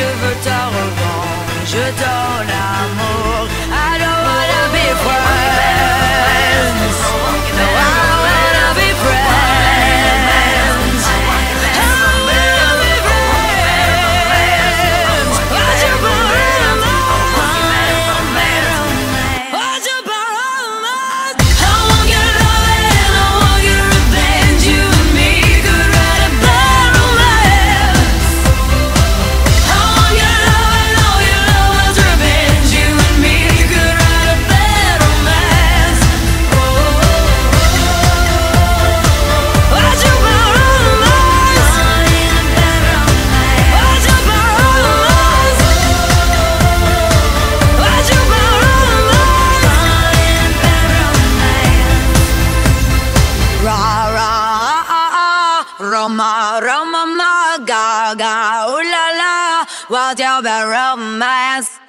veux ta revanche, ton amour. I don't wanna be friends. No, I wanna be friends. I wanna be friends. Why'd you borrow mine? Why'd you borrow mine? I want your love and I want your revenge. You and me could write a bad romance. I want your love and all your love was revenge. You and me could write a bad romance. Why'd you borrow mine? Why'd you borrow mine? Why'd you borrow mine? Ra ra Roma Roma ma ga ga ooh la la, what's your bad romance?